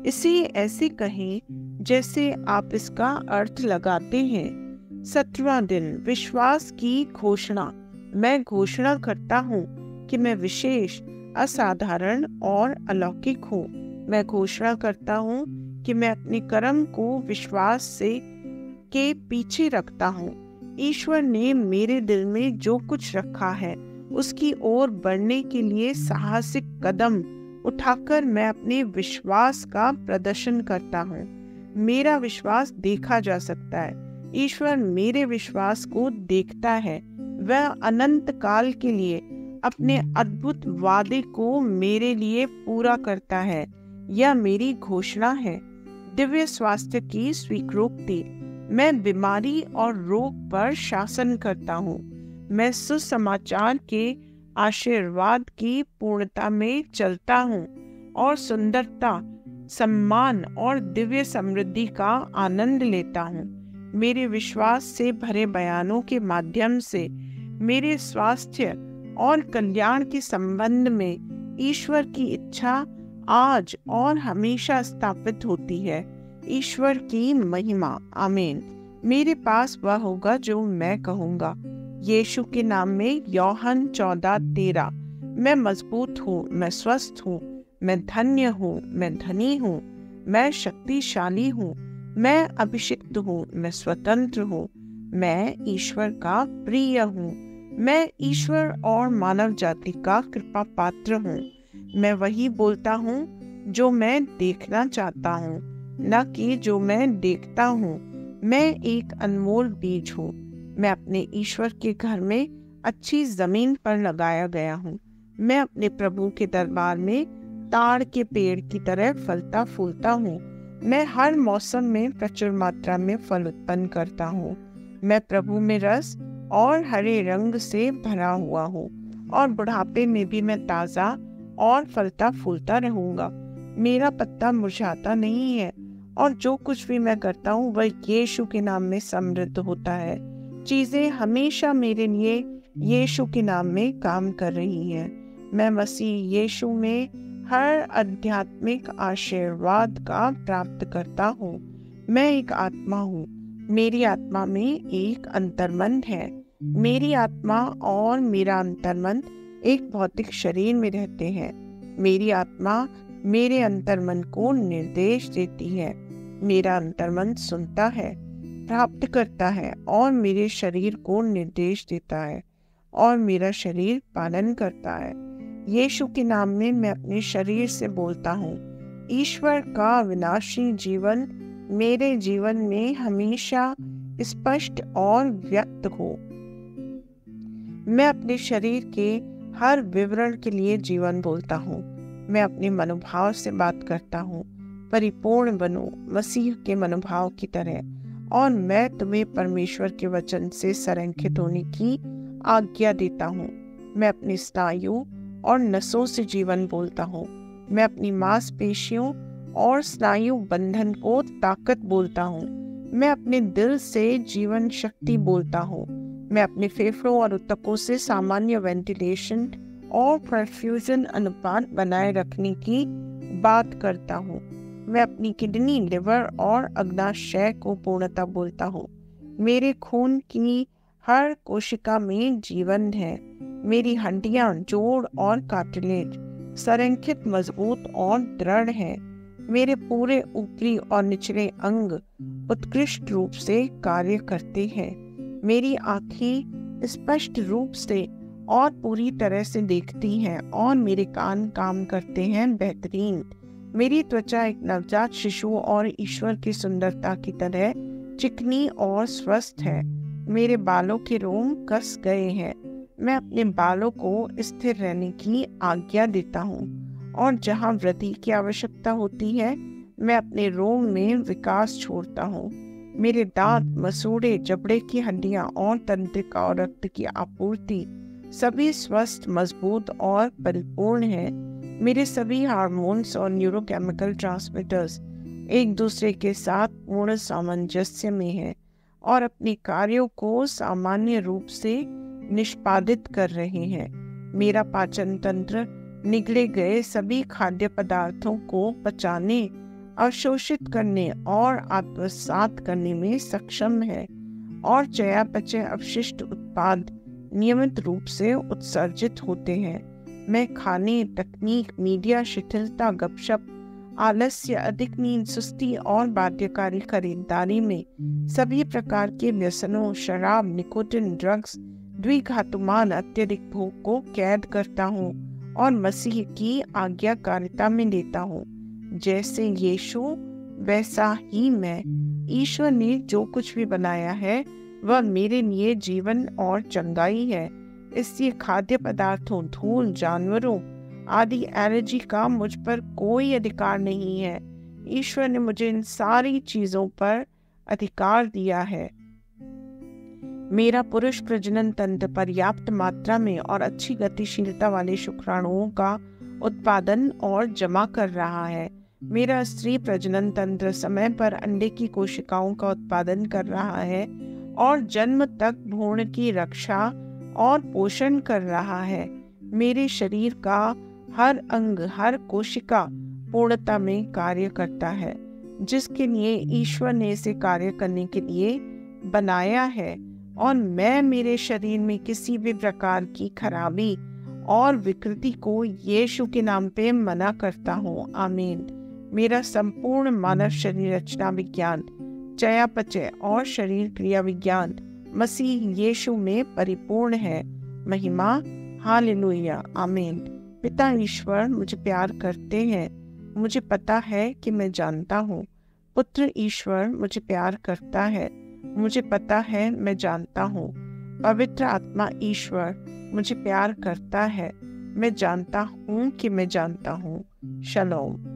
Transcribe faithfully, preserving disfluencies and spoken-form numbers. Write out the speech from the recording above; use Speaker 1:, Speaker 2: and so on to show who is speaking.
Speaker 1: इसे ऐसे कहें जैसे आप इसका अर्थ लगाते हैं। सत्रहवां दिन, विश्वास की घोषणा। मैं घोषणा करता हूँ कि मैं विशेष, असाधारण और अलौकिक हूँ। मैं घोषणा करता हूँ कि मैं अपने कर्म को विश्वास से के पीछे रखता हूँ। ईश्वर ने मेरे दिल में जो कुछ रखा है उसकी ओर बढ़ने के लिए साहसिक कदम उठाकर मैं अपने विश्वास का प्रदर्शन करता हूँ। मेरा विश्वास देखा जा सकता है। ईश्वर मेरे विश्वास को देखता है। वह अनंत काल के लिए अपने अद्भुत वादे को मेरे लिए पूरा करता है। यह मेरी घोषणा है। दिव्य स्वास्थ्य की स्वीकृति। मैं बीमारी और रोग पर शासन करता हूँ। मैं सुसमाचार के आशीर्वाद की पूर्णता में चलता हूँ और सुंदरता, सम्मान और दिव्य समृद्धि का आनंद लेता हूँ। मेरे विश्वास से भरे बयानों के माध्यम से मेरे स्वास्थ्य और कल्याण के संबंध में ईश्वर की इच्छा आज और हमेशा स्थापित होती है। ईश्वर की महिमा। आमीन। मेरे पास वह होगा जो मैं कहूँगा। यीशु के नाम में यूहन्ना चौदह तेरह। मैं मजबूत हूँ, मैं स्वस्थ हूँ, मैं धन्य हूँ, मैं धनी हूँ, मैं शक्तिशाली हूँ, मैं अभिषिक्त हूँ, मैं स्वतंत्र हूँ, मैं ईश्वर का प्रिय हूँ, मैं ईश्वर और मानव जाति का कृपा पात्र हूँ। मैं वही बोलता हूँ जो मैं देखना चाहता हूँ, न कि जो मैं देखता हूँ। मैं एक अनमोल बीज हूँ। मैं अपने ईश्वर के घर में अच्छी जमीन पर लगाया गया हूँ। मैं अपने प्रभु के दरबार में ताड़ के पेड़ की तरह फलता फूलता हूँ। मैं हर मौसम में प्रचुर मात्रा में फल उत्पन्न करता हूँ। मैं प्रभु में रस और हरे रंग से भरा हुआ हूँ और बुढ़ापे में भी मैं ताज़ा और फलता फूलता रहूँगा। मेरा पत्ता मुरझाता नहीं है और जो कुछ भी मैं करता हूँ वह यीशु के नाम में समृद्ध होता है। चीजें हमेशा मेरे लिए यीशु के नाम में काम कर रही हैं। मैं मसीह यीशु में हर आध्यात्मिक आशीर्वाद का प्राप्त करता हूँ। मैं एक आत्मा हूँ। मेरी आत्मा में एक अंतर्मन है। मेरी आत्मा और मेरा अंतर्मन एक भौतिक शरीर में रहते हैं। मेरी आत्मा मेरे अंतर्मन को निर्देश देती है। मेरा अंतर्मन सुनता है, प्राप्त करता है और मेरे शरीर को निर्देश देता है और मेरा शरीर पालन करता है। यीशु के नाम में मैं अपने शरीर से बोलता हूँ, ईश्वर का विनाशी जीवन मेरे जीवन में हमेशा स्पष्ट और व्यक्त हो। मैं अपने शरीर के हर विवरण के लिए जीवन बोलता हूँ। मैं अपने मनोभाव से बात करता हूँ, परिपूर्ण बनो मसीह के मनोभाव की तरह। और मैं तुम्हें परमेश्वर के वचन से संरेखित होने की आज्ञा देता हूँ। मैं अपनी स्नायु और नसों से जीवन बोलता हूँ। मैं अपनी मांसपेशियों और स्नायु बंधन को ताकत बोलता हूँ। मैं अपने दिल से जीवन शक्ति बोलता हूँ। मैं अपने फेफड़ों और ऊतकों से सामान्य वेंटिलेशन और परफ्यूजन अनुपात बनाए रखने की बात करता हूँ। मैं अपनी किडनी, लिवर और अग्नाशय को पूर्णता बोलता हूँ। मेरे खून की हर कोशिका में जीवन है। मेरी हड्डियां, जोड़ और कार्टिलेज संरेखित, मजबूत और दृढ़ हैं। मेरे पूरे ऊपरी और निचले अंग उत्कृष्ट रूप से कार्य करते हैं। मेरी आँखें स्पष्ट रूप से और पूरी तरह से देखती हैं और मेरे कान काम करते हैं बेहतरीन। मेरी त्वचा एक नवजात शिशु और ईश्वर की सुंदरता की तरह चिकनी और स्वस्थ है। मेरे बालों के रोम कस गए हैं। मैं अपने बालों को स्थिर रहने की आज्ञा देता हूँ और जहाँ वृद्धि की आवश्यकता होती है मैं अपने रोम में विकास छोड़ता हूँ। मेरे दांत, मसूड़े, जबड़े की हड्डियाँ और तंत्रिका और रक्त की आपूर्ति सभी स्वस्थ, मजबूत और परिपूर्ण है। मेरे सभी हार्मोन्स और न्यूरोकेमिकल ट्रांसमीटर्स एक दूसरे के साथ पूर्ण सामंजस्य में हैं और अपने कार्यों को सामान्य रूप से निष्पादित कर रहे हैं। मेरा पाचन तंत्र निगले गए सभी खाद्य पदार्थों को पचाने अवशोषित करने और आत्मसात करने में सक्षम है और चयापचय अवशिष्ट उत्पाद नियमित रूप से उत्सर्जित होते हैं। मैं खाने, तकनीक, मीडिया, शिथिलता, गपशप, आलस्य, अधिक नींद, सुस्ती और बाध्यकारी खरीदारी में सभी प्रकार के व्यसनों, शराब, निकोटिन, ड्रग्स, द्विघातुमान अत्यधिक भोग को कैद करता हूँ और मसीह की आज्ञाकारिता में लेता हूँ। जैसे यीशु वैसा ही मैं। ईश्वर ने जो कुछ भी बनाया है वह मेरे लिए जीवन और चंगाई है। इसलिए खाद्य पदार्थों, धूल, जानवरों आदि एलर्जी का मुझ पर कोई अधिकार नहीं है। ईश्वर ने मुझे इन सारी चीजों पर अधिकार दिया है। मेरा पुरुष प्रजनन तंत्र पर्याप्त मात्रा में और अच्छी गतिशीलता वाले शुक्राणुओं का उत्पादन और जमा कर रहा है। मेरा स्त्री प्रजनन तंत्र समय पर अंडे की कोशिकाओं का उत्पादन कर रहा है और जन्म तक भ्रूण की रक्षा और पोषण कर रहा है। मेरे शरीर का हर अंग, हर कोशिका पूर्णता में कार्य करता है, जिसके लिए ईश्वर ने इसे कार्य करने के लिए बनाया है। और मैं मेरे शरीर में किसी भी प्रकार की खराबी और विकृति को यीशु के नाम पे मना करता हूँ। आमीन। मेरा संपूर्ण मानव शरीर रचना विज्ञान, चयापचय और शरीर क्रिया विज्ञान मसीह यीशु में परिपूर्ण है। महिमा, हालेलुया, आमीन। पिता ईश्वर मुझे प्यार करते हैं, मुझे पता है कि मैं जानता हूँ। पुत्र ईश्वर मुझे प्यार करता है, मुझे पता है मैं जानता हूँ। पवित्र आत्मा ईश्वर मुझे प्यार करता है, मैं जानता हूँ कि मैं जानता हूँ। शलोम।